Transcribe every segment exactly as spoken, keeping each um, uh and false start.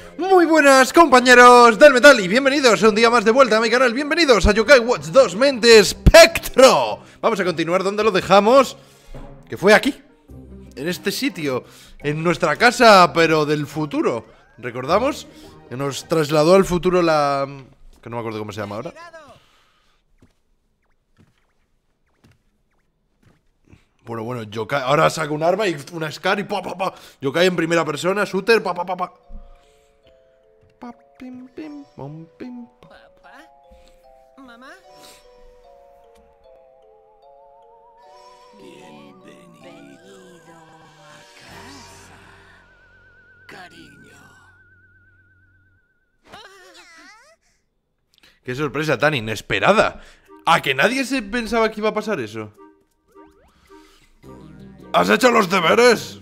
Muy buenas compañeros del metal y bienvenidos a un día más de vuelta a mi canal. Bienvenidos a Yokai Watch dos Mente Espectro. Vamos a continuar donde lo dejamos, que fue aquí, en este sitio, en nuestra casa, pero del futuro. ¿Recordamos? Que nos trasladó al futuro la... que no me acuerdo cómo se llama ahora. Bueno, bueno, Yokai... Ahora saca un arma y una Scar y pa, pa, pa. Yokai en primera persona, shooter, pa, pa, pa, pa. Pa, pim, pim, pom, pim, pa. ¿Papá? ¿Mamá? Bienvenido a casa, cariño. Qué sorpresa tan inesperada. ¿A que nadie se pensaba que iba a pasar eso? ¿Has hecho los deberes?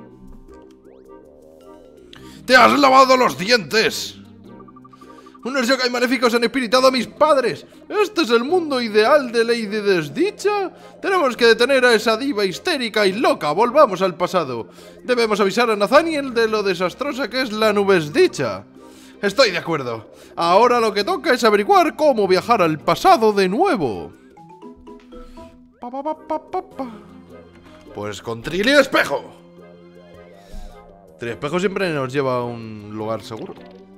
¡Te has lavado los dientes! Unos yokai maléficos han espiritado a mis padres. ¿Este es el mundo ideal de Lady Desdicha? Tenemos que detener a esa diva histérica y loca. Volvamos al pasado. Debemos avisar a Nathaniel de lo desastrosa que es la Nubesdicha. Estoy de acuerdo. Ahora lo que toca es averiguar cómo viajar al pasado de nuevo. Pa, pa, pa, pa, pa, pa. Pues con Trilly Espejo. Trilly Espejo siempre nos lleva a un lugar seguro.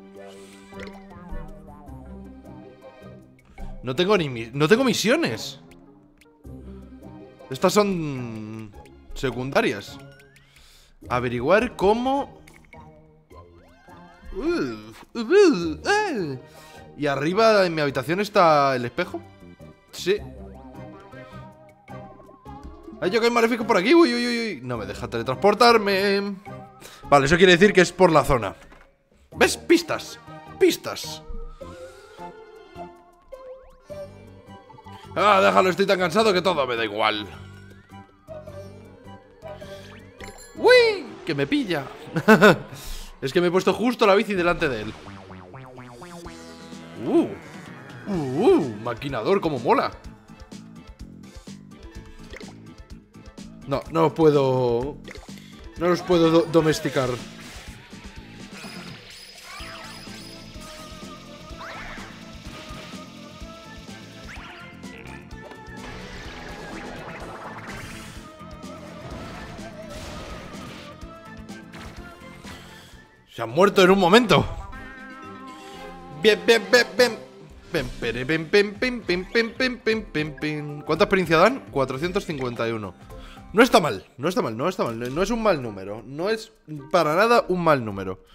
No tengo ni mi- no tengo misiones. Estas son secundarias. Averiguar cómo. Uh, uh, uh, uh. Y arriba en mi habitación está el espejo. Sí. Hay yokai maléfico por aquí. Uy, uy, uy, uy. No me deja teletransportarme. Vale, eso quiere decir que es por la zona. ¿Ves? Pistas. Pistas. Ah, déjalo, estoy tan cansado que todo me da igual. ¡Uy! Que me pilla. Es que me he puesto justo la bici delante de él. Uh, uh, uh maquinador, como mola. No, no los puedo. No los puedo do domesticar. Se han muerto en un momento. Bien, bien, bien, bien. Bien, pere, bien, bien, bien, bien, bien, bien, bien, bien, bien. ¿Cuánta experiencia dan? cuatrocientos cincuenta y uno. No está mal, no está mal, no está mal. No es un mal número. No es para nada un mal número.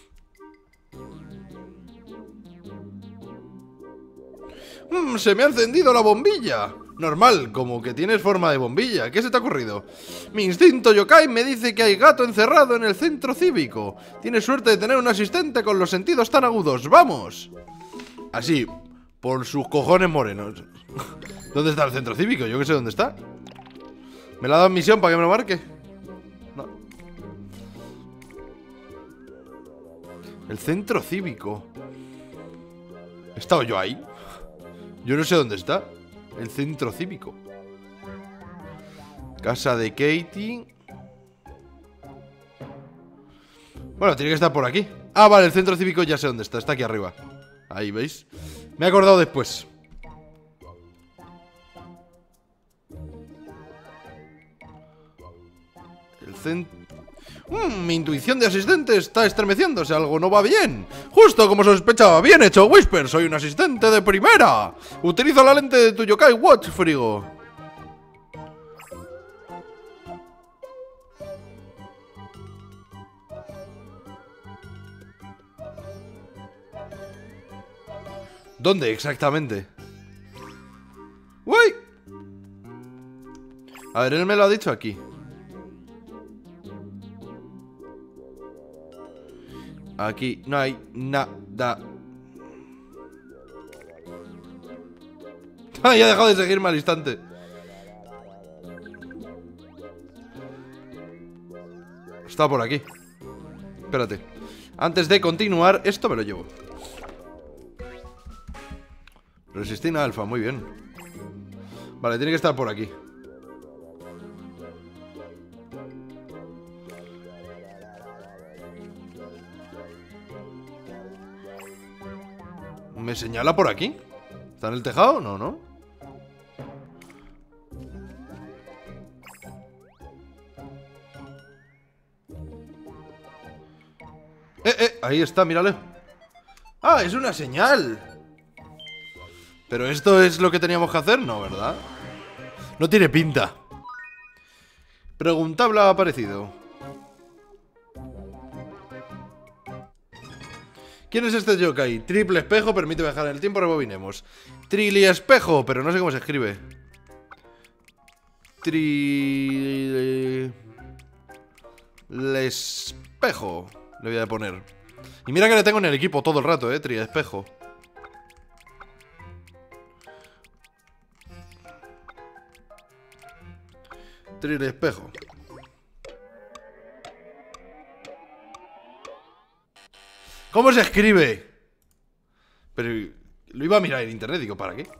Mm, se me ha encendido la bombilla. Normal, como que tienes forma de bombilla. ¿Qué se te ha ocurrido? Mi instinto yokai me dice que hay gato encerrado en el centro cívico. Tienes suerte de tener un asistente con los sentidos tan agudos. ¡Vamos! Así, por sus cojones morenos. ¿Dónde está el centro cívico? Yo que sé dónde está. ¿Me la ha dado misión para que me lo marque? No. El centro cívico. ¿He estado yo ahí? Yo no sé dónde está. El centro cívico. Casa de Katie. Bueno, tiene que estar por aquí. Ah, vale, el centro cívico ya sé dónde está. Está aquí arriba. Ahí, ¿veis? Me he acordado después. El centro... Mm, mi intuición de asistente está estremeciéndose. Algo no va bien. Justo como sospechaba. Bien hecho, Whisper. Soy un asistente de primera. Utilizo la lente de tu Yokai Watch, Frigo. ¿Dónde exactamente? ¡Uy! A ver, él me lo ha dicho aquí. Aquí no hay nada. ¡Ay, ha dejado de seguirme al instante! Está por aquí. Espérate. Antes de continuar, esto me lo llevo. Resistina alfa, muy bien. Vale, tiene que estar por aquí. ¿Me señala por aquí? ¿Está en el tejado? No, ¿no? Eh, eh, ahí está, mírale. Ah, es una señal. Pero esto es lo que teníamos que hacer, ¿no, verdad? No tiene pinta. Preguntable ha aparecido. ¿Quién es este yokai? Triple espejo, permite viajar en el tiempo, rebobinemos. Trili espejo, pero no sé cómo se escribe. Tri... espejo. Le voy a poner. Y mira que le tengo en el equipo todo el rato, eh, tri espejo. Tri espejo. ¿Cómo se escribe? Pero lo iba a mirar en internet, digo, ¿para qué?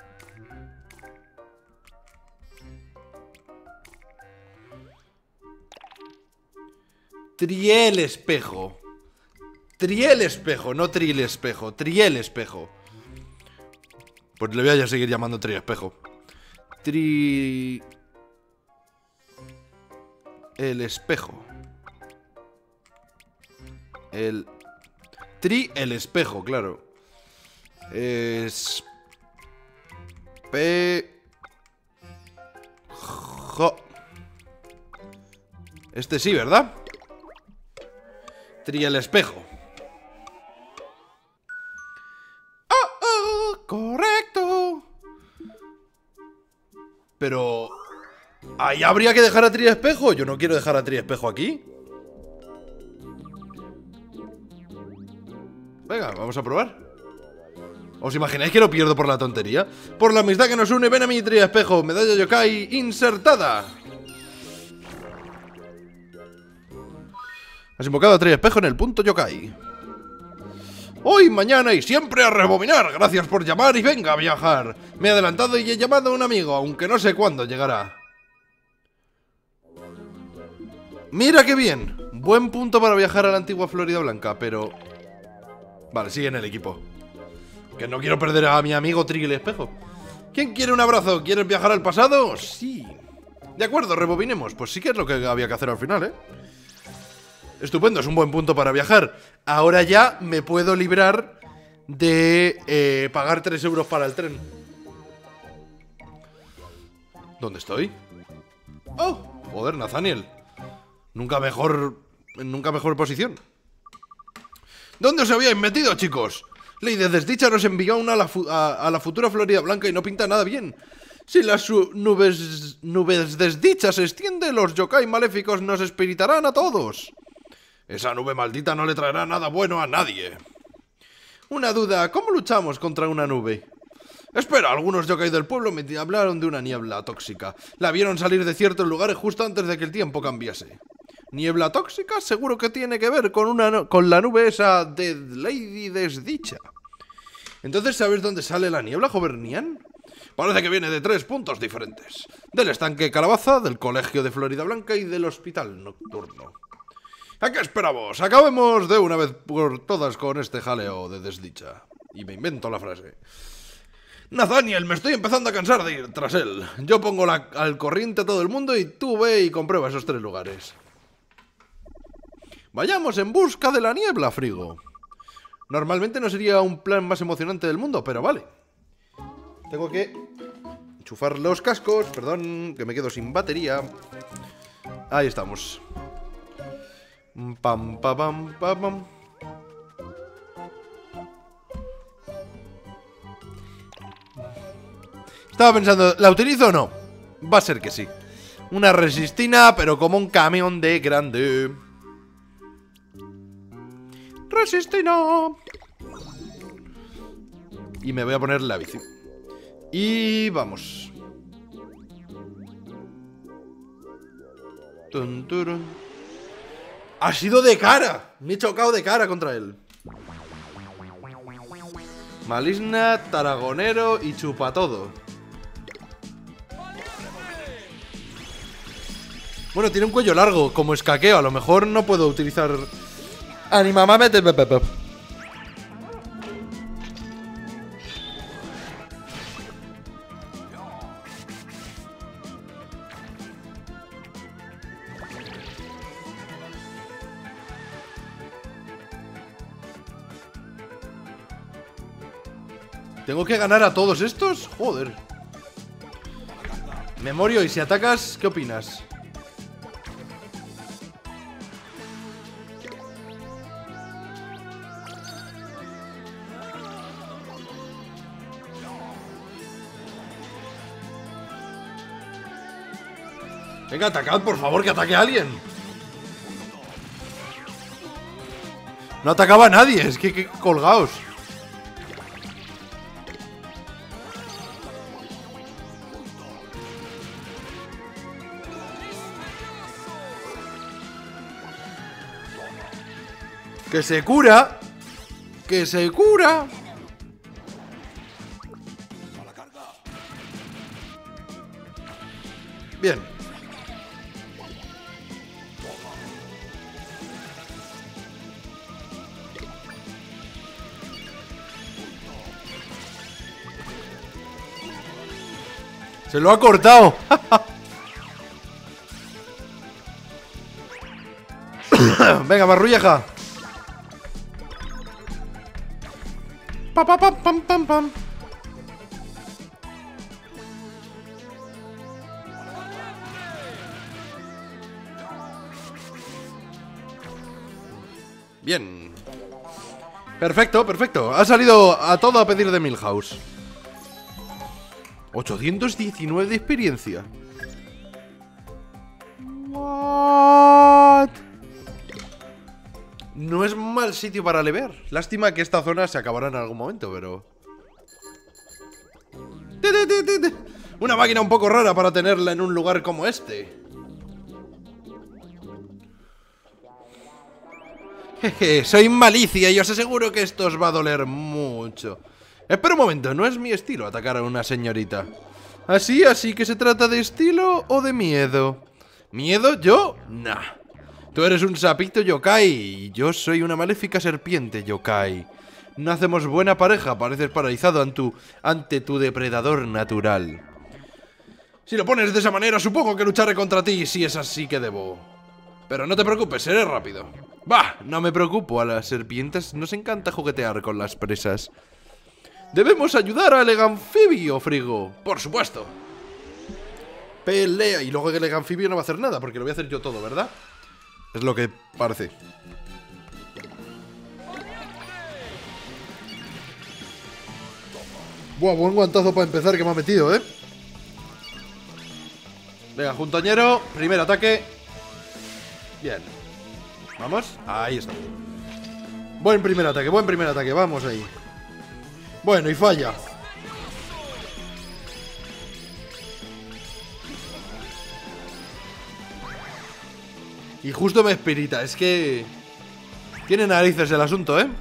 Triel espejo. Triel espejo, no tril espejo. Triel espejo. Pues le voy a ya seguir llamando tri espejo. Tri... El espejo. El... Tri el espejo, claro. Es... P... Jo... Este sí, ¿verdad? Tri el espejo. ¡Oh, oh! ¡Correcto! Pero... ¿ahí habría que dejar a tri espejo? Yo no quiero dejar a tri espejo aquí. Venga, vamos a probar. ¿Os imagináis que lo pierdo por la tontería? Por la amistad que nos une, ven a mi tri espejo. Medalla yokai insertada. Has invocado a tri espejo en el punto yokai. Hoy, mañana y siempre a rebobinar. Gracias por llamar y venga a viajar. Me he adelantado y he llamado a un amigo, aunque no sé cuándo llegará. Mira qué bien. Buen punto para viajar a la antigua Florida Blanca, pero... Vale, sigue en el equipo. Que no quiero perder a mi amigo Tri el espejo. ¿Quién quiere un abrazo? ¿Quieres viajar al pasado? Sí. De acuerdo, rebobinemos. Pues sí que es lo que había que hacer al final, ¿eh? Estupendo, es un buen punto para viajar. Ahora ya me puedo librar de eh, pagar tres euros para el tren. ¿Dónde estoy? Oh, joder, Nathaniel. Nunca mejor... Nunca mejor posición. ¿Dónde os habíais metido, chicos? Ley de Desdicha nos envió una a la, a, a la futura Florida Blanca y no pinta nada bien. Si las nubes, nubes desdichas se extienden, los yokai maléficos nos espiritarán a todos. Esa nube maldita no le traerá nada bueno a nadie. Una duda, ¿cómo luchamos contra una nube? Espera, algunos yokai del pueblo me hablaron de una niebla tóxica. La vieron salir de ciertos lugares justo antes de que el tiempo cambiase. ¿Niebla tóxica? Seguro que tiene que ver con, una, con la nube esa de Lady Desdicha. Entonces, ¿sabes dónde sale la niebla, Jovernian? Parece que viene de tres puntos diferentes. Del estanque Calabaza, del colegio de Florida Blanca y del hospital nocturno. ¿A qué esperamos? Acabemos de una vez por todas con este jaleo de desdicha. Y me invento la frase. Nathaniel, me estoy empezando a cansar de ir tras él. Yo pongo la, al corriente a todo el mundo y tú ve y comprueba esos tres lugares. Vayamos en busca de la niebla, Frigo. Normalmente no sería un plan más emocionante del mundo, pero vale. Tengo que enchufar los cascos. Perdón, que me quedo sin batería. Ahí estamos. Pam, pam, pam, pam, pam. Estaba pensando, ¿la utilizo o no? Va a ser que sí. Una resistina, pero como un camión de grande. Resistina. Y me voy a poner la bici. Y vamos. Tun, turun. Ha sido de cara. Me he chocado de cara contra él. Maligna, Taragonero y Chupatodo. Bueno, tiene un cuello largo, como escaqueo. A lo mejor no puedo utilizar... Animamamete. ¿Tengo que ganar a todos estos? Joder. Memorio, y si atacas, ¿qué opinas? Venga, atacad, por favor, que ataque a alguien. No atacaba a nadie, es que, que colgaos. Que se cura. Que se cura. Bien. Se lo ha cortado. Venga, marrulleja. Pa, pa, pam, pam, pam, pam. Bien. Perfecto, perfecto. Ha salido a todo a pedir de Milhouse. ochocientos diecinueve de experiencia. What? No es mal sitio para levear. Lástima que esta zona se acabará en algún momento, pero... Una máquina un poco rara para tenerla en un lugar como este. Jeje, soy malicia y os aseguro que esto os va a doler mucho. Espera un momento, no es mi estilo atacar a una señorita. ¿Así? ¿Así que se trata de estilo o de miedo? ¿Miedo? ¿Yo? Nah. Tú eres un sapito yokai y yo soy una maléfica serpiente yokai. No hacemos buena pareja, pareces paralizado ante tu, ante tu depredador natural. Si lo pones de esa manera, supongo que lucharé contra ti si es así que debo. Pero no te preocupes, seré rápido. Bah, no me preocupo, a las serpientes nos encanta juguetear con las presas. Debemos ayudar al Eganfibio, Frigo. Por supuesto. Pelea. Y luego el Eganfibio no va a hacer nada, porque lo voy a hacer yo todo, ¿verdad? Es lo que parece. Buah, buen guantazo para empezar que me ha metido, ¿eh? Venga, juntoñero. Primer ataque. Bien. Vamos. Ahí está. Buen primer ataque, buen primer ataque. Vamos ahí. Bueno, y falla. Y justo me espirita. Es que... tiene narices el asunto, ¿eh?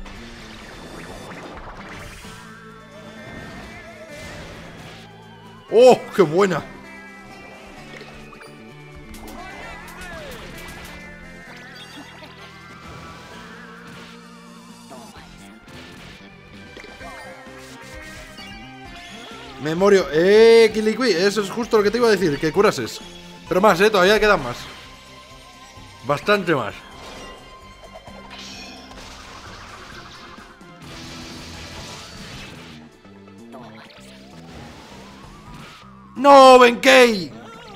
¡Oh, qué buena! Memorio, eh, Kilikui, eso es justo lo que te iba a decir, que curases. Pero más, eh, todavía quedan más. Bastante más. ¡No, Benkei!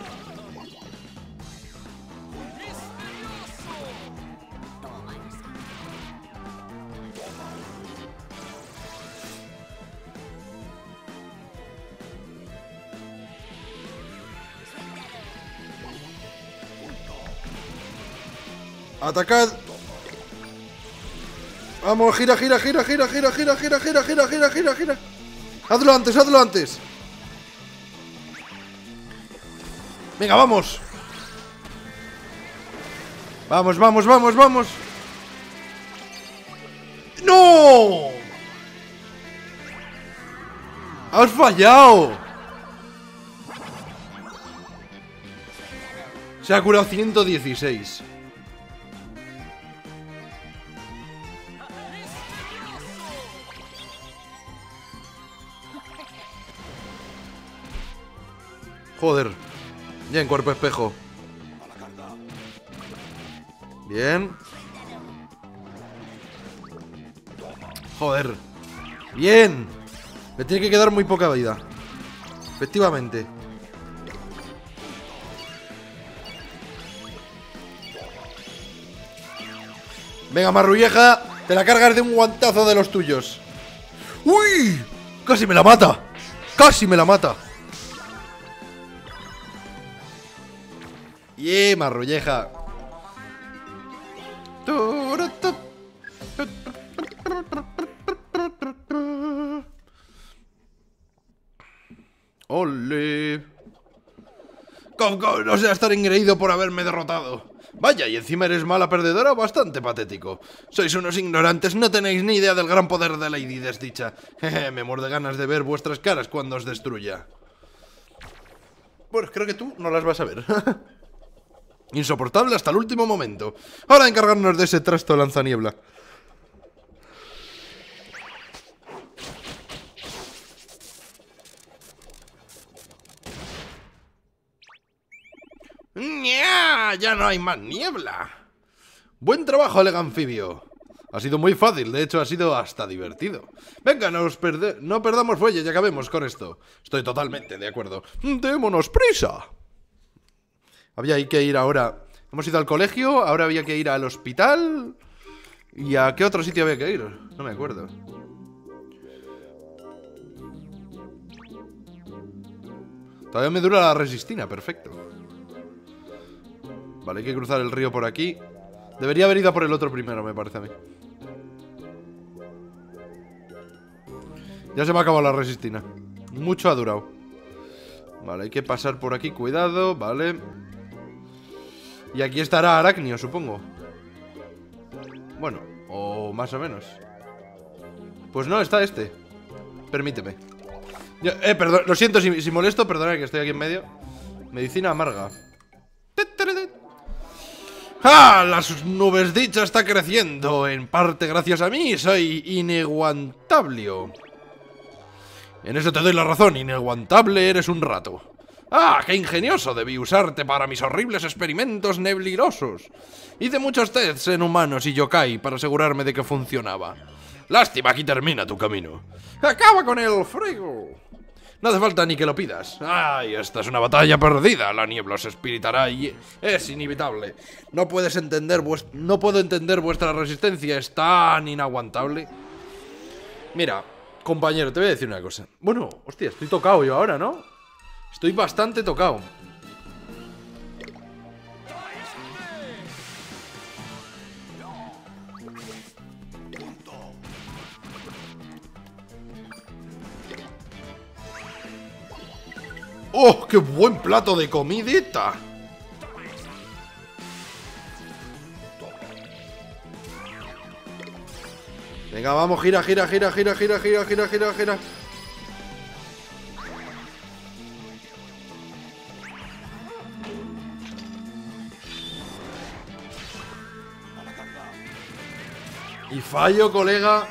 Atacad. Vamos, gira, gira, gira, gira, gira, gira, gira, gira, gira, gira, gira, gira. Hazlo antes, hazlo antes. Venga, vamos. Vamos, vamos, vamos, vamos. ¡No! ¡Has fallado! Se ha curado ciento dieciséis. Joder. Bien, cuerpo espejo. Bien. Joder. Bien. Le tiene que quedar muy poca vida. Efectivamente. Venga, marrulleja, te la cargas de un guantazo de los tuyos. ¡Uy! ¡Casi me la mata! ¡Casi me la mata! ¡Yeah, marrulleja! ¡Ole! Cof, cof, no seas tan engreído por haberme derrotado. Vaya, y encima eres mala perdedora, bastante patético. Sois unos ignorantes, no tenéis ni idea del gran poder de Lady Desdicha. Jeje, me muero de ganas de ver vuestras caras cuando os destruya. Bueno, creo que tú no las vas a ver. Insoportable hasta el último momento. Ahora a encargarnos de ese trasto lanzaniebla. ¡Nya! Ya no hay más niebla. Buen trabajo, Alega Anfibio. Ha sido muy fácil, de hecho ha sido hasta divertido. Venga, nos perde no perdamos fuelle y acabemos con esto. Estoy totalmente de acuerdo. ¡Démonos prisa! Había que ir ahora... Hemos ido al colegio, ahora había que ir al hospital... ¿Y a qué otro sitio había que ir? No me acuerdo. Todavía me dura la resistina, perfecto. Vale, hay que cruzar el río por aquí. Debería haber ido a por el otro primero, me parece a mí. Ya se me ha acabado la resistina. Mucho ha durado. Vale, hay que pasar por aquí, cuidado, vale. Y aquí estará Aracnio, supongo. Bueno, o más o menos. Pues no, está este. Permíteme. Yo, eh, perdón, lo siento si, si molesto, perdonad que estoy aquí en medio. Medicina amarga. ¡Ah! Las nubes dicha está creciendo. En parte gracias a mí, soy ineguantablio. En eso te doy la razón, ineguantable eres un rato. ¡Ah! ¡Qué ingenioso! Debí usarte para mis horribles experimentos neblirosos. Hice muchos tests en humanos y yokai para asegurarme de que funcionaba. Lástima, aquí termina tu camino. ¡Acaba con el fuego! No hace falta ni que lo pidas. ¡Ay! Esta es una batalla perdida. La niebla se espiritará y es inevitable. No puedes entender vuest- No puedo entender vuestra resistencia. Es tan inaguantable. Mira, compañero, te voy a decir una cosa. Bueno, hostia, estoy tocado yo ahora, ¿no? Estoy bastante tocado. ¡Oh, qué buen plato de comidita! Venga, vamos, gira, gira, gira, gira, gira, gira, gira, gira, gira. Y fallo, colega.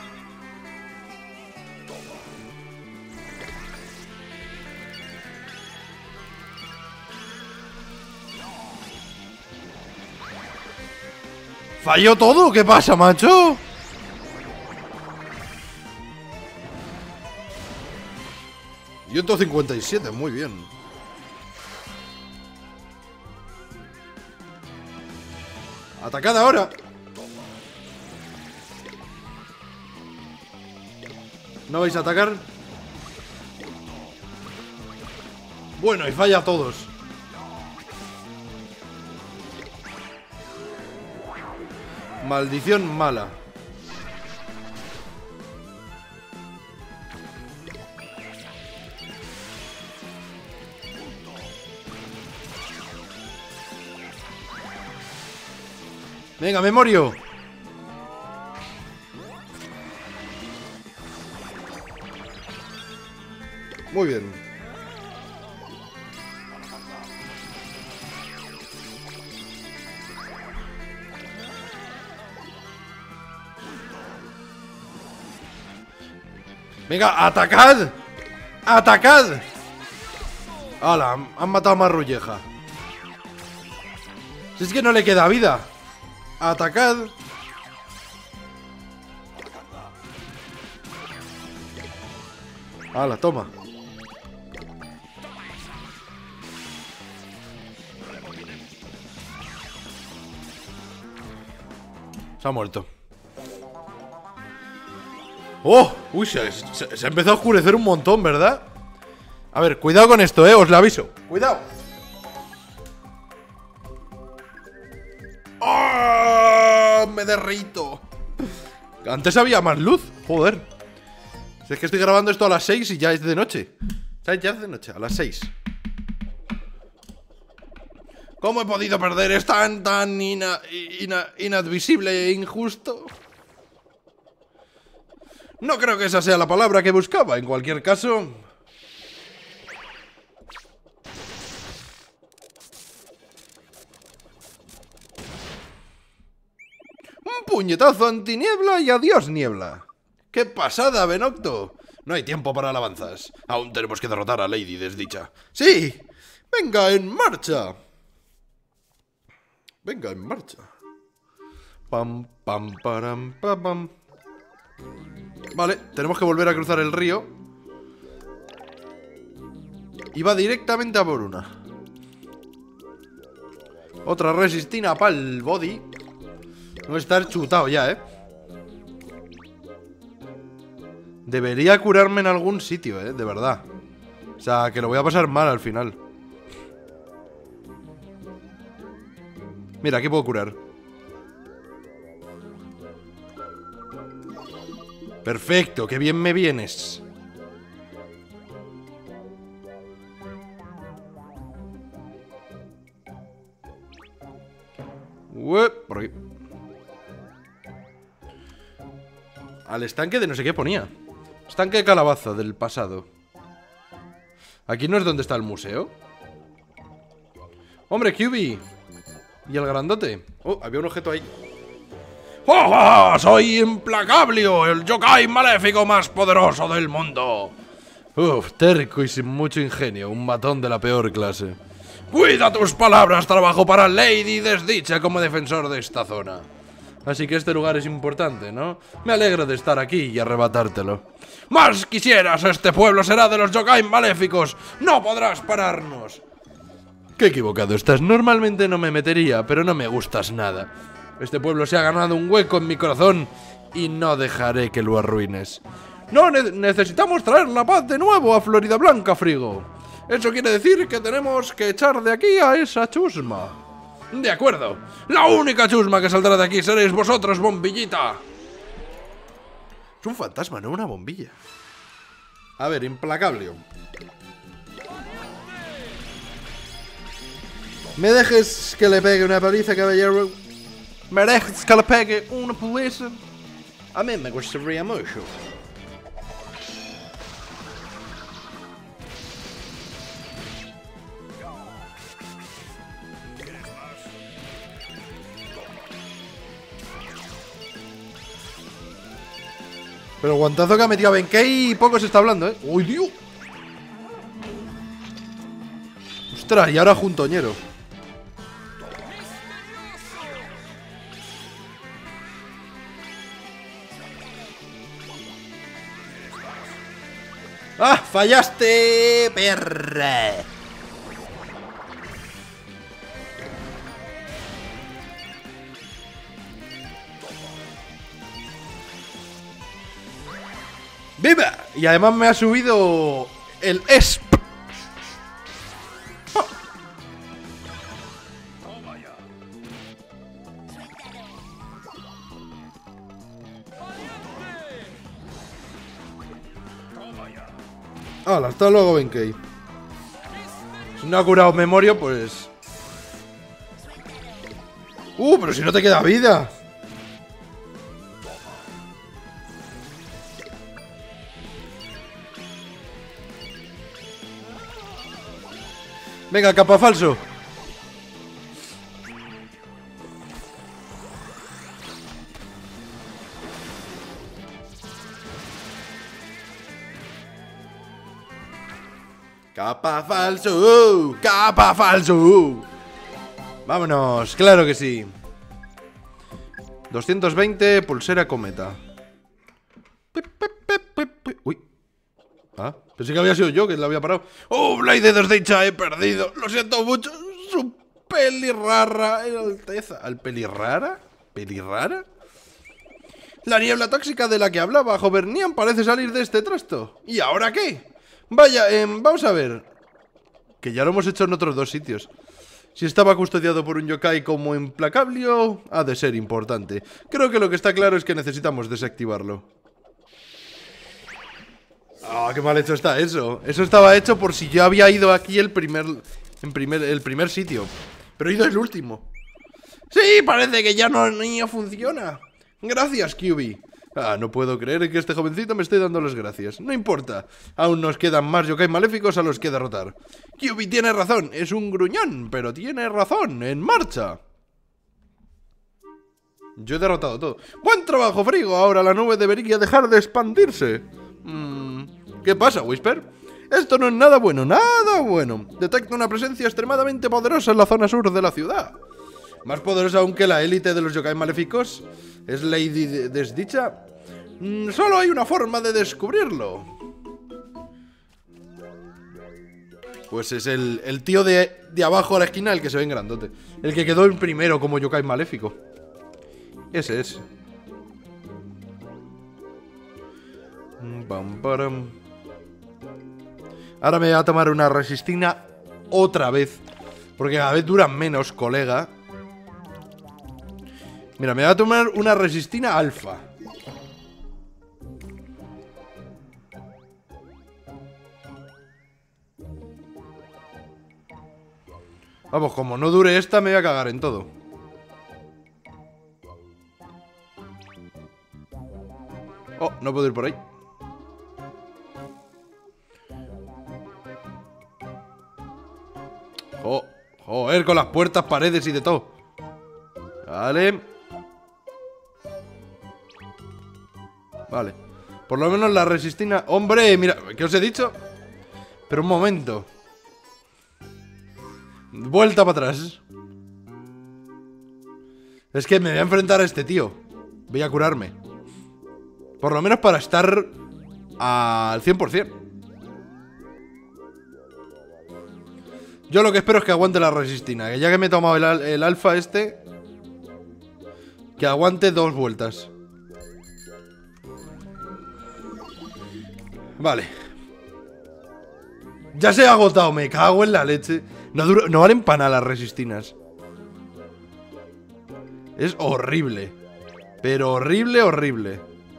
¿Falló todo? ¿Qué pasa, macho? ciento cincuenta y siete, muy bien. Atacad ahora. ¿No vais a atacar? Bueno, y falla a todos. Maldición mala. Venga, Memorio. Muy bien. Venga, atacad. Atacad. ¡Hala! Han matado a Marrulleja. Si es que no le queda vida. Atacad. Hala, toma. Se ha muerto. ¡Oh! Uy, se, se, se ha empezado a oscurecer un montón, ¿verdad? A ver, cuidado con esto, eh, os lo aviso. ¡Cuidado! ¡Oh! Me derrito. Antes había más luz, joder. Si es que estoy grabando esto a las seis y ya es de noche. O sea, ya es de noche, a las seis. ¿Cómo he podido perder? Es tan, tan ina, ina, inadmisible e injusto. No creo que esa sea la palabra que buscaba. En cualquier caso... Un puñetazo antiniebla y adiós niebla. ¡Qué pasada, Venocto! No hay tiempo para alabanzas. Aún tenemos que derrotar a Lady Desdicha. ¡Sí! ¡Venga, en marcha! Venga, en marcha. Pam, pam, param, pam, pam. Vale, tenemos que volver a cruzar el río. Y va directamente a por una. Otra resistina para el body. No estar chutado ya, eh. Debería curarme en algún sitio, eh, de verdad. O sea, que lo voy a pasar mal al final. Mira, aquí puedo curar. Perfecto, qué bien me vienes. Ué, por aquí. Al estanque de no sé qué ponía. Estanque de calabaza del pasado. ¿Aquí no es donde está el museo? ¡Hombre, Kyubi! ¿Y el grandote? Oh, había un objeto ahí. ¡Oh, oh! ¡Soy Implacablio! ¡El yokai maléfico más poderoso del mundo! Uf, terco y sin mucho ingenio. Un matón de la peor clase. ¡Cuida tus palabras! Trabajo para Lady Desdicha como defensor de esta zona. Así que este lugar es importante, ¿no? Me alegro de estar aquí y arrebatártelo. ¡Más quisieras! Este pueblo será de los yokai maléficos. ¡No podrás pararnos! Qué equivocado estás. Normalmente no me metería, pero no me gustas nada. Este pueblo se ha ganado un hueco en mi corazón y no dejaré que lo arruines. No, ne necesitamos traer la paz de nuevo a Florida Blanca, Frigo. Eso quiere decir que tenemos que echar de aquí a esa chusma. De acuerdo. La única chusma que saldrá de aquí seréis vosotros, bombillita. Es un fantasma, no una bombilla. A ver, Implacable. ¿Me dejes que le pegue una paliza, caballero? ¿Me dejes que le pegue una paliza? A mí me gustaría mucho. Pero el guantazo que ha metido a Benkei poco se está hablando, ¿eh? ¡Uy, Dios! ¡Ostras! Y ahora juntoñero. ¡Ah! ¡Fallaste, perra! ¡Viva! Y además me ha subido el E S P. Oh. Hala, hasta luego, Benkei. Si no ha curado Memorio, pues... Uh, pero si no te queda vida. Venga, capa falso. Capa falso. Capa falso. Vámonos, claro que sí. doscientos veinte, pulsera cometa. Uy. Ah, pensé que había sido yo que la había parado. ¡Oh, Blade desdicha! He perdido. Lo siento mucho. Su pelirrara. En alteza. ¿Al pelirrara? ¿Pelirrara? La niebla tóxica de la que hablaba Jovernian parece salir de este trasto. ¿Y ahora qué? Vaya, eh, vamos a ver. Que ya lo hemos hecho en otros dos sitios. Si estaba custodiado por un yokai como Implacablio, ha de ser importante. Creo que lo que está claro es que necesitamos desactivarlo. Ah, oh, qué mal hecho está eso. Eso estaba hecho por si yo había ido aquí el primer, en primer, el primer sitio. Pero he ido el último. Sí, parece que ya no, no funciona. Gracias, Kyubi. Ah, no puedo creer que este jovencito me esté dando las gracias. No importa, aún nos quedan más yokai maléficos a los que derrotar. Kyubi tiene razón, es un gruñón, pero tiene razón, en marcha. Yo he derrotado todo. ¡Buen trabajo, Frigo! Ahora la nube debería dejar de expandirse. Mm, ¿Qué pasa, Whisper? Esto no es nada bueno, nada bueno. Detecto una presencia extremadamente poderosa en la zona sur de la ciudad. Más poderosa aún que la élite de los yokai maléficos. ¿Es Lady Desdicha? Mm, solo hay una forma de descubrirlo. Pues es el, el tío de, de abajo a la esquina, el que se ve en grandote. El que quedó el primero como yokai maléfico. Ese es. Ahora me voy a tomar una resistina otra vez, porque cada vez duran menos, colega. Mira, me voy a tomar una resistina alfa. Vamos, como no dure esta, me voy a cagar en todo. Oh, no puedo ir por ahí. Oh, joder, con las puertas, paredes y de todo. Vale. Vale. Por lo menos la resistina... ¡Hombre! Mira, ¿qué os he dicho? Pero un momento. Vuelta para atrás. Es que me voy a enfrentar a este tío. Voy a curarme. Por lo menos para estar al cien por cien. Yo lo que espero es que aguante la resistina. Que ya que me he tomado el, al el alfa este, que aguante dos vueltas. Vale. Ya se ha agotado, me cago en la leche. No, duro, no valen para nada las resistinas. Es horrible. Pero horrible, horrible.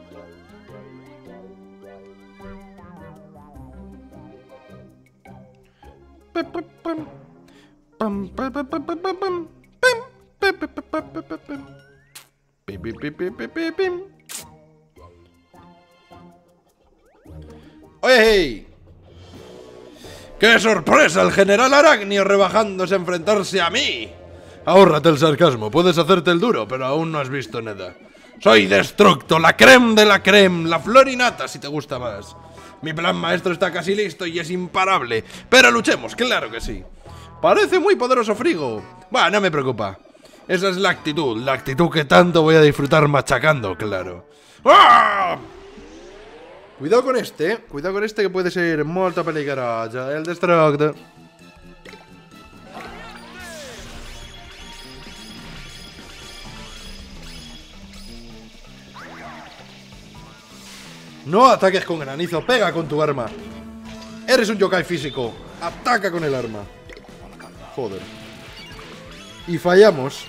¡Oye! ¡Qué sorpresa! El general Aragnio rebajándose a enfrentarse a mí. Ahórrate el sarcasmo, puedes hacerte el duro, pero aún no has visto nada. Soy Destructo, la creme de la creme, la florinata si te gusta más. Mi plan maestro está casi listo y es imparable. Pero luchemos, claro que sí. Parece muy poderoso, Frigo. Bah, no me preocupa. Esa es la actitud, la actitud que tanto voy a disfrutar machacando, claro. ¡Ah! Cuidado con este, eh. Cuidado con este que puede ser molto peligroso. El Destructo. No ataques con granizo, pega con tu arma. Eres un yokai físico. Ataca con el arma. Joder. Y fallamos.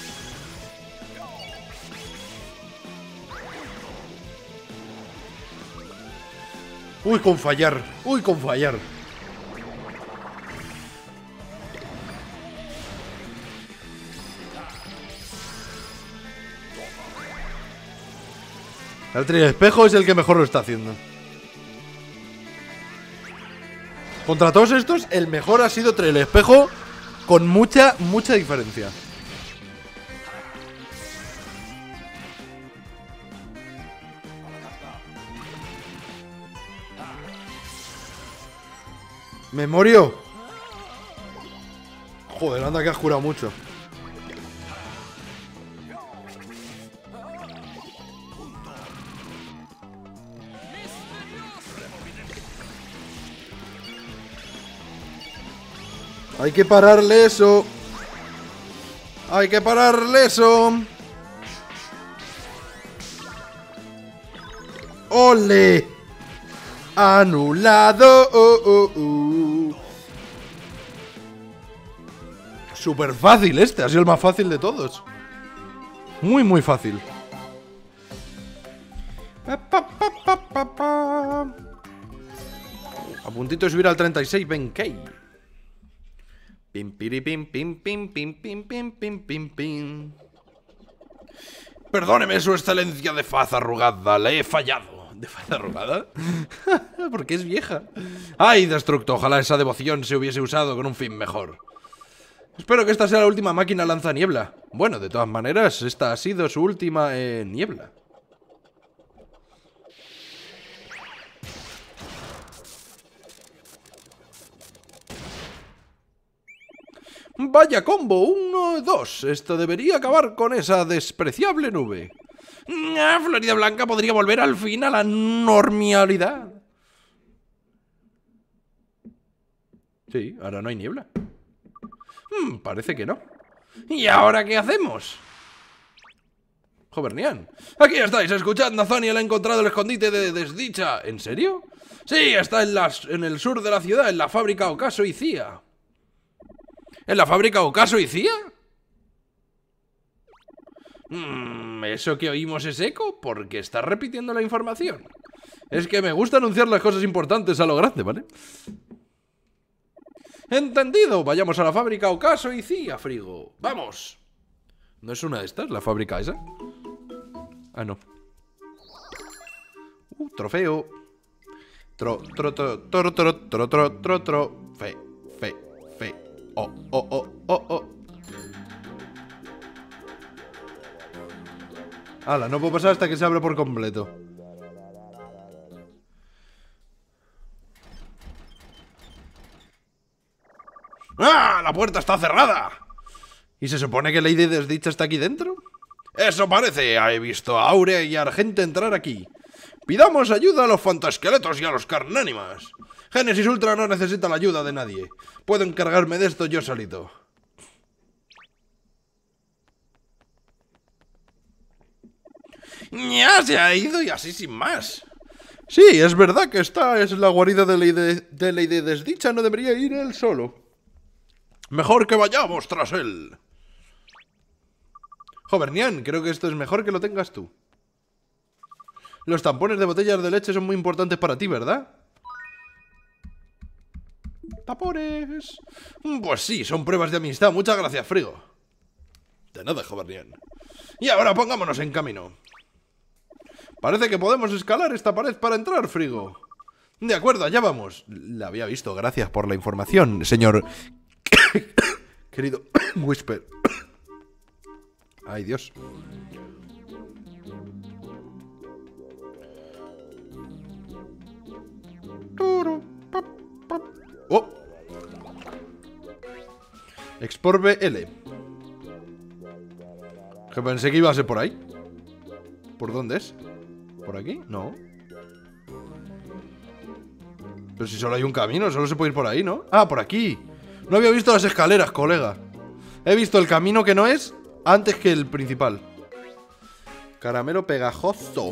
Uy, con fallar. Uy, con fallar. El triespejo es el que mejor lo está haciendo. Contra todos estos, el mejor ha sido Triespejo, con mucha, mucha diferencia. Memorio. Joder, anda que has curado mucho. Hay que pararle eso. Hay que pararle eso. ¡Ole! Anulado. Oh, oh, oh. Súper fácil este. Ha sido el más fácil de todos. Muy, muy fácil. A puntito de subir al treinta y seis, ven, Key. Pim, piri, pim, pim, pim, pim, pim, pim, pim, pim, pim. Perdóneme, su excelencia de faz arrugada, le he fallado. ¿De faz arrugada? Porque es vieja. Ay, Destructo, ojalá esa devoción se hubiese usado con un fin mejor. Espero que esta sea la última máquina lanzaniebla. Bueno, de todas maneras, esta ha sido su última eh, niebla. Vaya combo, uno, dos. Esto debería acabar con esa despreciable nube. Ah, Florida Blanca podría volver al fin a la normalidad. Sí, ahora no hay niebla. Hmm, parece que no. ¿Y ahora qué hacemos? Jovernian. Aquí estáis, escuchad, Nathaniel ha encontrado el escondite de Desdicha. ¿En serio? Sí, está en, las, en el sur de la ciudad, en la fábrica Ocaso y Cía. ¿En la fábrica Ocaso y Cía? Mm, ¿Eso que oímos es eco? Porque está repitiendo la información. Es que me gusta anunciar las cosas importantes a lo grande, ¿vale? Entendido, vayamos a la fábrica Ocaso y Cía, Frigo. ¡Vamos! ¿No es una de estas, la fábrica esa? Ah, no. Uh, trofeo. Tro, tro, tro, tro, tro, tro, tro, tro, tro. Fe, fe, fe. Oh, oh, oh, oh, oh. Hala, no puedo pasar hasta que se abra por completo. ¡Ah! ¡La puerta está cerrada! ¿Y se supone que Lady Desdicha está aquí dentro? Eso parece. He visto a Aurea y a Argente entrar aquí. Pidamos ayuda a los fantasqueletos y a los carnánimas. Génesis Ultra no necesita la ayuda de nadie. Puedo encargarme de esto yo solito. Ya se ha ido y así sin más. Sí, es verdad que esta es la guarida de Lady, de Lady Desdicha. No debería ir él solo. Mejor que vayamos tras él. Jovernian, creo que esto es mejor que lo tengas tú. Los tampones de botellas de leche son muy importantes para ti, ¿verdad? Tapones. Pues sí, son pruebas de amistad. Muchas gracias, Frigo. De nada, Jovernian. Y ahora pongámonos en camino. Parece que podemos escalar esta pared para entrar, Frigo. De acuerdo, allá vamos. La había visto, gracias por la información, señor... Querido Whisper. Ay, Dios. Oh. Export B L. Que pensé que iba a ser por ahí. ¿Por dónde es? ¿Por aquí? No. Pero si solo hay un camino, solo se puede ir por ahí, ¿no? Ah, por aquí. No había visto las escaleras, colega. He visto el camino que no es antes que el principal. Caramelo pegajoso.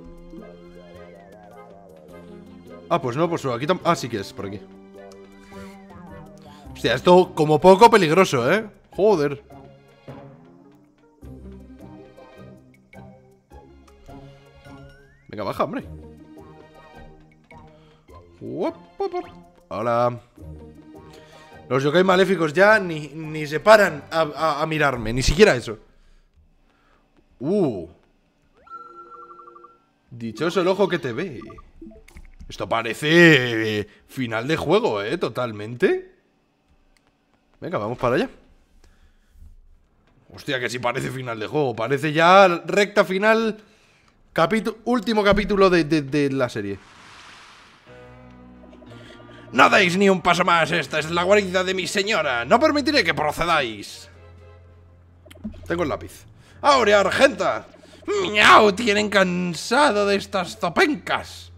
Ah, pues no, pues aquí tam... Ah, sí que es, por aquí. Hostia, esto como poco peligroso, ¿eh? Joder. Venga, baja, hombre. Hola. Los yokai maléficos ya ni, ni se paran a, a, a mirarme. Ni siquiera eso. Uh. Dichoso el ojo que te ve. Esto parece final de juego, ¿eh? Totalmente. Venga, vamos para allá. Hostia, que sí parece final de juego. Parece ya recta final. Capítulo, último capítulo de, de, de la serie. No deis ni un paso más. Esta es la guarida de mi señora. No permitiré que procedáis. Tengo el lápiz. Aurea Argenta. Miau, tienen cansado de estas zopencas.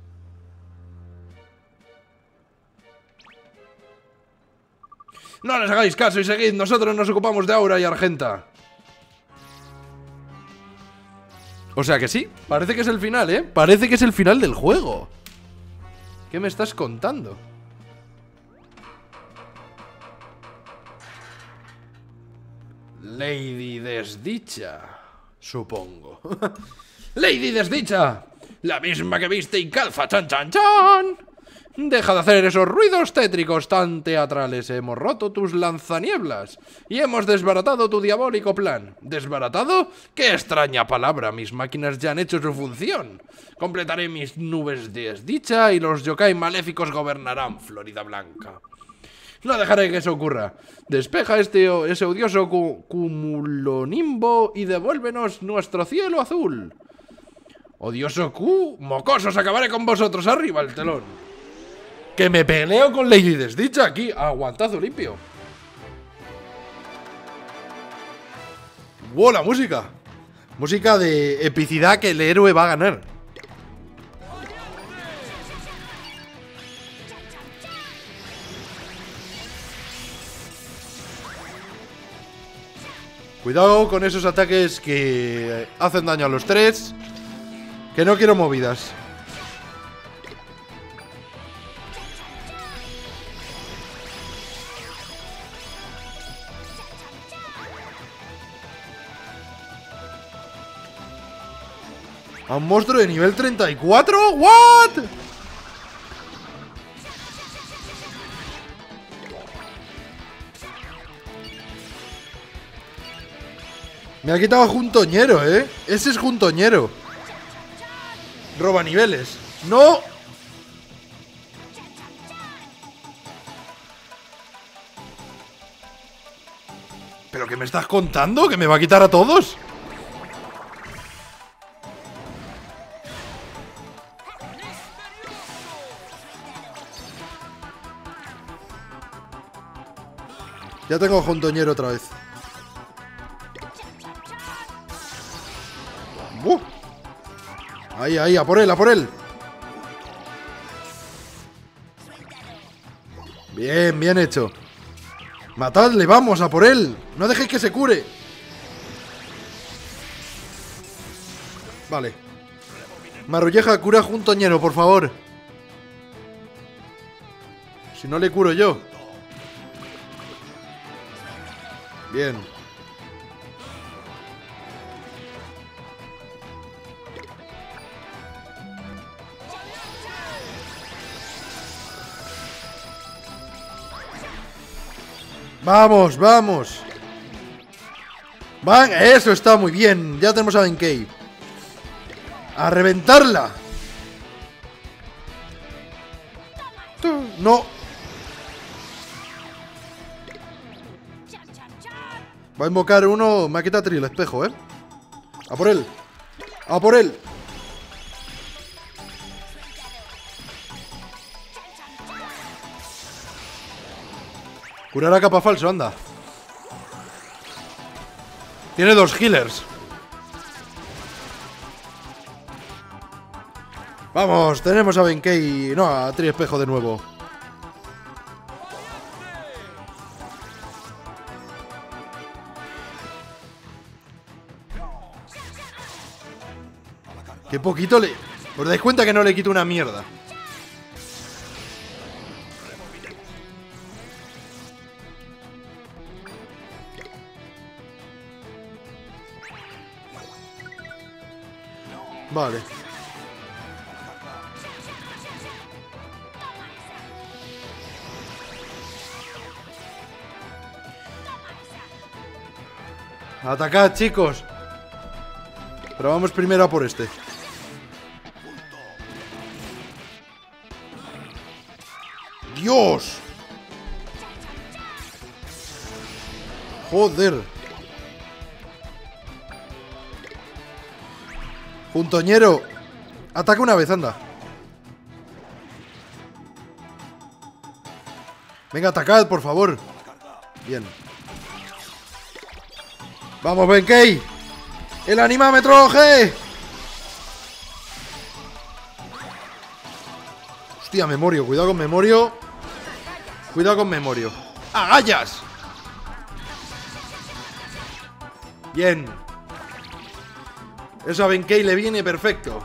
No les hagáis caso y seguid, nosotros nos ocupamos de Aura y Argenta. O sea que sí, parece que es el final, ¿eh? Parece que es el final del juego. ¿Qué me estás contando? Lady Desdicha, supongo. ¡Lady Desdicha! La misma que viste y calza, chan chan chan. Deja de hacer esos ruidos tétricos tan teatrales. Hemos roto tus lanzanieblas y hemos desbaratado tu diabólico plan. ¿Desbaratado? ¡Qué extraña palabra! Mis máquinas ya han hecho su función. Completaré mis nubes de desdicha y los yokai maléficos gobernarán Florida Blanca. No dejaré que eso ocurra. Despeja este, ese odioso cu cumulonimbo y devuélvenos nuestro cielo azul. Odioso Q, mocosos, acabaré con vosotros. Arriba el telón. Que me peleo con Lady Desdicha aquí, aguantazo limpio. ¡Wow, la música! Música de epicidad que el héroe va a ganar. Cuidado con esos ataques que hacen daño a los tres. Que no quiero movidas. ¿A un monstruo de nivel treinta y cuatro? ¿What? Me ha quitado Juntoñero, ¿eh? Ese es Juntoñero. Roba niveles. ¡No! ¿Pero qué me estás contando? ¿Que me va a quitar a todos? Ya tengo Juntoñero otra vez. ¡Uh! Ahí, ahí, a por él, a por él. Bien, bien hecho. Matadle, vamos, a por él. No dejéis que se cure. Vale. Marrulleja, cura a Juntoñero, por favor. Si no le curo yo. Bien. Vamos, vamos. Van, eso está muy bien. Ya tenemos a Benkei. A reventarla. No. Va a invocar uno. Me ha quitado el espejo, eh. A por él. A por él. Curar a capa falso, anda. Tiene dos healers. Vamos, tenemos a Benkei. No, a Triespejo de nuevo. Qué poquito le... ¿Os dais cuenta que no le quito una mierda? Vale. Atacad, chicos. Pero vamos primero a por este. ¡Dios! Joder. Juntoñero. Ataca una vez, anda. Venga, atacad, por favor. Bien. Vamos, Benkei. El animámetro G. Hostia, Memorio. Cuidado con Memorio. Cuidado con Memorio. ¡Agallas! Bien. Eso a Benkei le viene perfecto.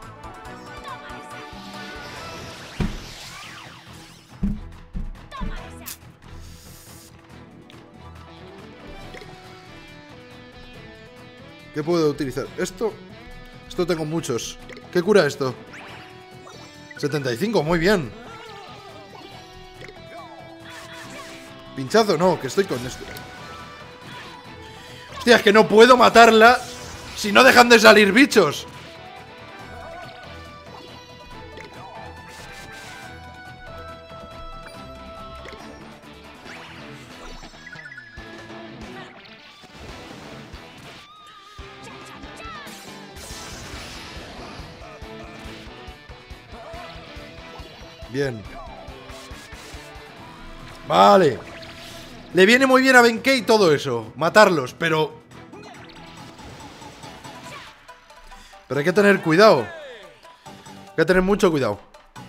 ¿Qué puedo utilizar? Esto. Esto tengo muchos. ¿Qué cura esto? setenta y cinco, muy bien. Pinchazo, no, que estoy con esto. Hostia, es que no puedo matarla si no dejan de salir bichos. Bien. Vale. Le viene muy bien a Benkei todo eso. Matarlos, pero... Pero hay que tener cuidado. Hay que tener mucho cuidado.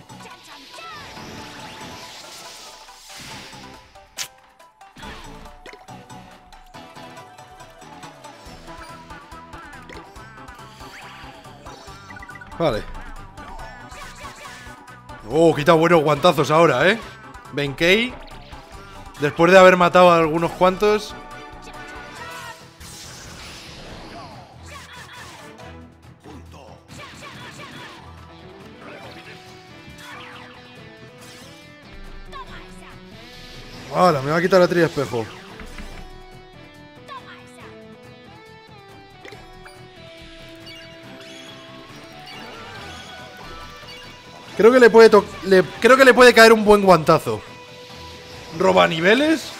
Vale. Oh, quita buenos guantazos ahora, ¿eh? Benkei, después de haber matado a algunos cuantos. ¡Hala! Me va a quitar la trilla espejo. Creo que le puede to le creo que le puede caer un buen guantazo. Roba niveles.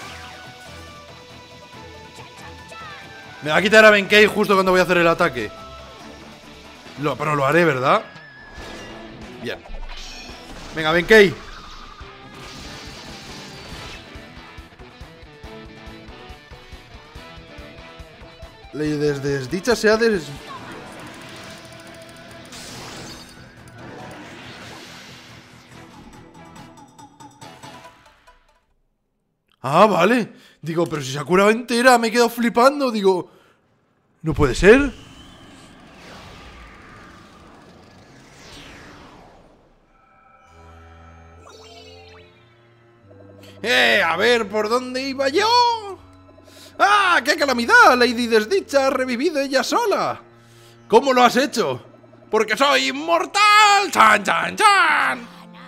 Me va a quitar a Benkei justo cuando voy a hacer el ataque. Lo, pero lo haré, ¿verdad? Bien. Venga, Benkei. Ley de desdicha se ha des... Ah, vale. Digo, pero si se ha curado entera, me he quedado flipando. Digo, ¿no puede ser? ¡Eh! A ver, ¿por dónde iba yo? ¡Ah! ¡Qué calamidad! Lady Desdicha ha revivido ella sola. ¿Cómo lo has hecho? ¡Porque soy inmortal! ¡Chan, chan, chan!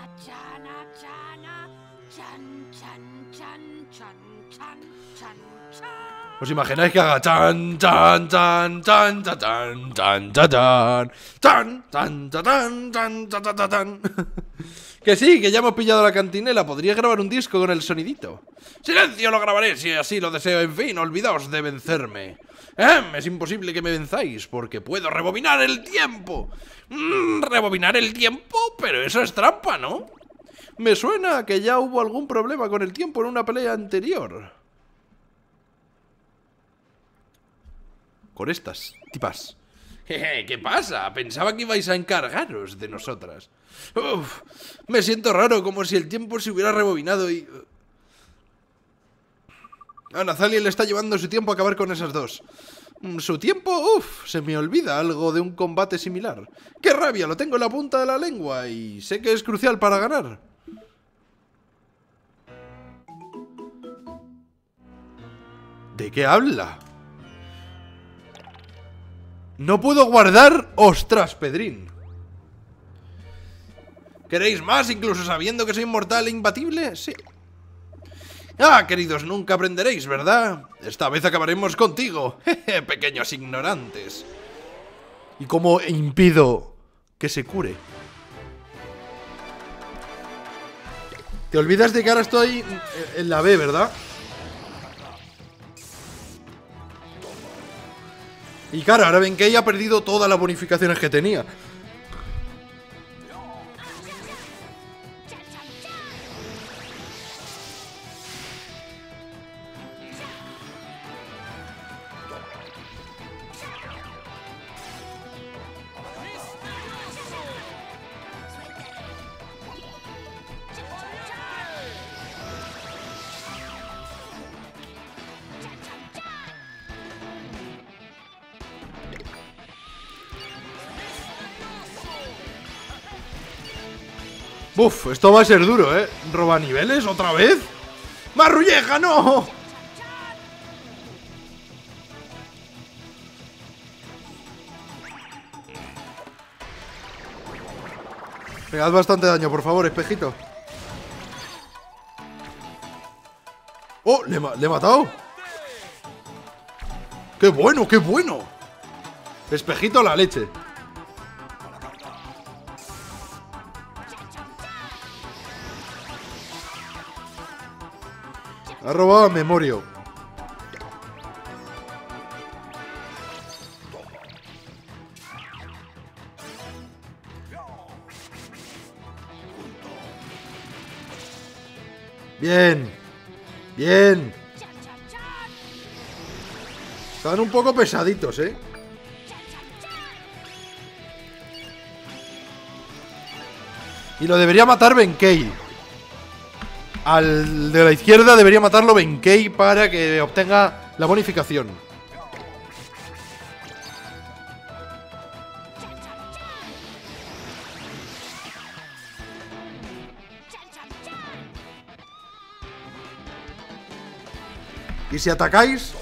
¿Os imagináis que haga chan, chan, chan, chan, chan, chan, chan, chan, chan, chan, chan, chan, chan, chan, chan, chan? Que sí, que ya hemos pillado la cantinela. Podría grabar un disco con el sonidito. ¡Silencio! Lo grabaré si así lo deseo. En fin, olvidaos de vencerme. Eh, es imposible que me venzáis, porque puedo rebobinar el tiempo. Mm, ¿Rebobinar el tiempo? Pero eso es trampa, ¿no? Me suena que ya hubo algún problema con el tiempo en una pelea anterior. Con estas tipas. Jeje, ¿qué pasa? Pensaba que ibais a encargaros de nosotras. Uf, me siento raro, como si el tiempo se hubiera rebobinado y... A Nazaliel le está llevando su tiempo a acabar con esas dos. Su tiempo, uff, se me olvida algo de un combate similar. ¡Qué rabia! Lo tengo en la punta de la lengua y sé que es crucial para ganar. ¿De qué habla? No puedo guardar... ¡Ostras, Pedrín! ¿Queréis más, incluso sabiendo que soy inmortal e imbatible? Sí. Ah, queridos, nunca aprenderéis, ¿verdad? Esta vez acabaremos contigo. Jeje, pequeños ignorantes. ¿Y cómo impido que se cure? Te olvidas de que ahora estoy en la B, ¿verdad? Y claro, ahora ven que ella ha perdido todas las bonificaciones que tenía. Buf, esto va a ser duro, ¿eh? ¿Roba niveles otra vez? ¡Marrulleja, no! Venga, haz bastante daño, por favor, espejito. ¡Oh! Le, le he matado. ¡Qué bueno, qué bueno! Espejito a la leche. Ha robado a Memorio. Bien. Bien. Están un poco pesaditos, ¿eh? Y lo debería matar Benkei. Al de la izquierda debería matarlo Benkei para que obtenga la bonificación. Y si atacáis,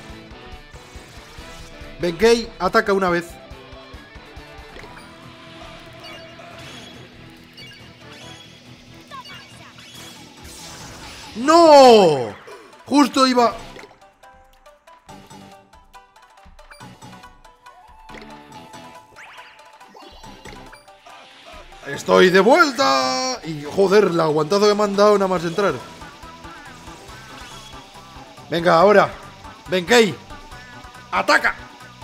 Benkei ataca una vez. ¡No! Justo iba... ¡Estoy de vuelta! Y joder, la aguantazo que me han dado nada más entrar. Venga, ahora Benkei, ¡ataca!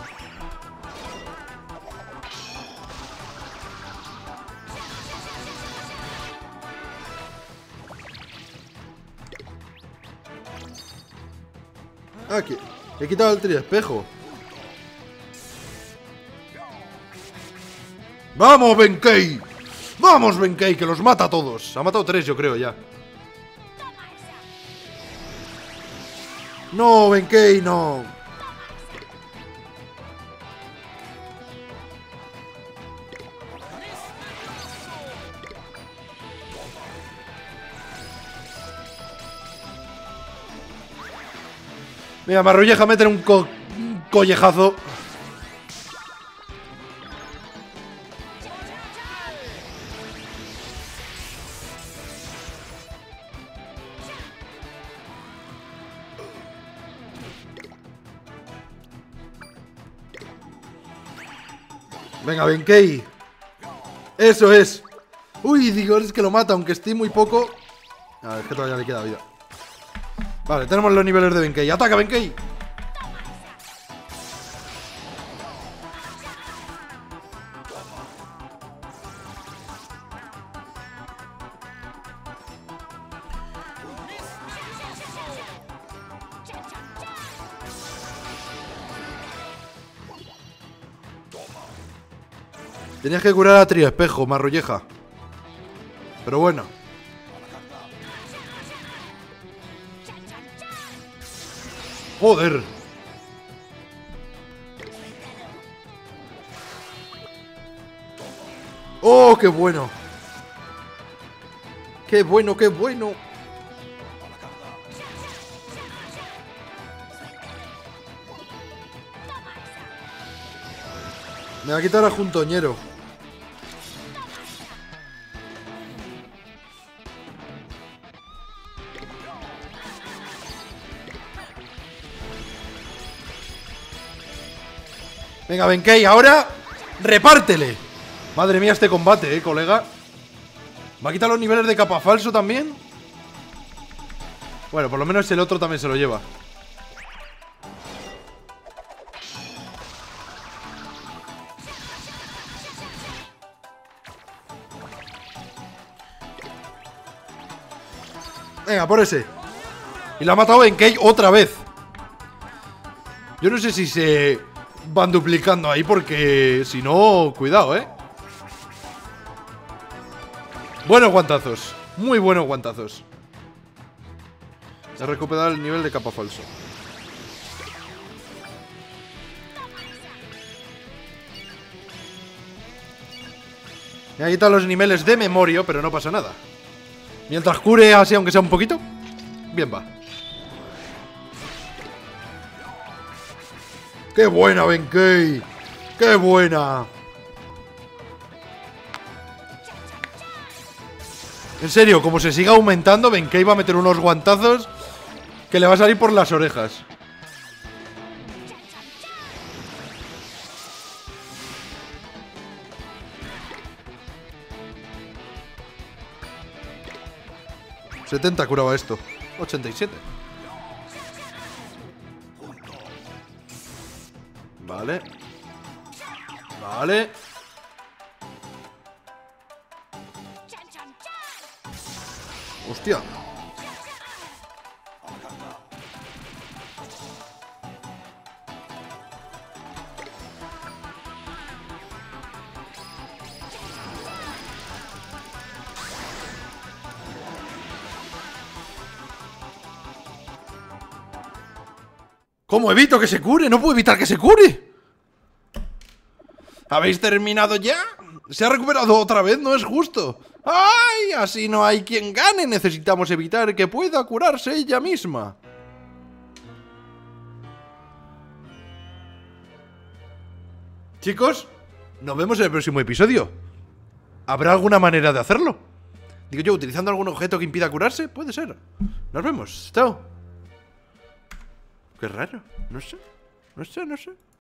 Aquí, he quitado el triespejo. ¡Vamos, Benkei! ¡Vamos, Benkei! Que los mata a todos. Ha matado tres, yo creo, ya. No, Benkei, no. Mira, Marrulleja meter un, co un collejazo. Venga, Benkei. Eso es. Uy, digo, es que lo mata, aunque esté muy poco. A ver, es que todavía le queda vida. Vale, tenemos los niveles de Benkei. ¡Ataca, Benkei! Tenías que curar a Triespejo, Marrulleja. Pero bueno. Joder. Oh, qué bueno. Qué bueno, qué bueno. Me va a quitar a Juntoñero. Venga, Benkei, ahora repártele. Madre mía este combate, eh, colega. ¿Va a quitar los niveles de capa falso también? Bueno, por lo menos el otro también se lo lleva. Venga, por ese. Y la ha matado Benkei otra vez. Yo no sé si se van duplicando ahí, porque si no, cuidado, eh. Buenos guantazos. Muy buenos guantazos. He recuperado el nivel de capa falso. Me ha quitado los niveles de memoria, pero no pasa nada. Mientras cure así, aunque sea un poquito, bien va. ¡Qué buena, Benkei! ¡Qué buena! En serio, como se siga aumentando, Benkei va a meter unos guantazos que le va a salir por las orejas. setenta curaba esto. ochenta y siete. Vale. Vale. Hostia. ¿Cómo evito que se cure? No puedo evitar que se cure. ¿Habéis terminado ya? Se ha recuperado otra vez, no es justo. ¡Ay! Así no hay quien gane. Necesitamos evitar que pueda curarse ella misma. Chicos, nos vemos en el próximo episodio. ¿Habrá alguna manera de hacerlo? Digo yo, ¿utilizando algún objeto que impida curarse? Puede ser. Nos vemos. Chao. Qué raro. No sé. No sé, no sé.